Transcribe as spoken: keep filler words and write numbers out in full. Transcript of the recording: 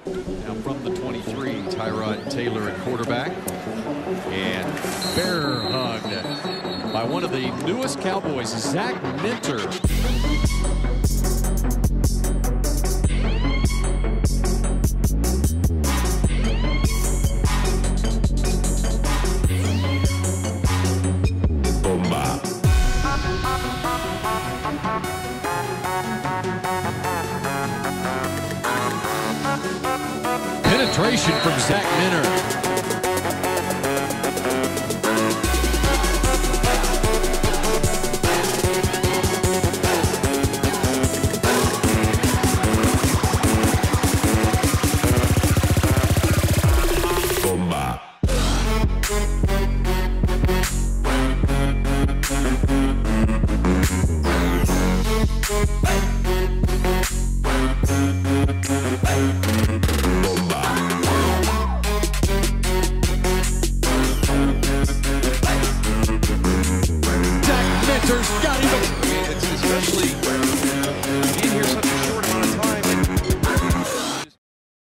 Now from the twenty-three, Tyrod Taylor at quarterback. And bear hugged by one of the newest Cowboys, Zach Minter. Penetration from Zach Minter. Got him. It's especially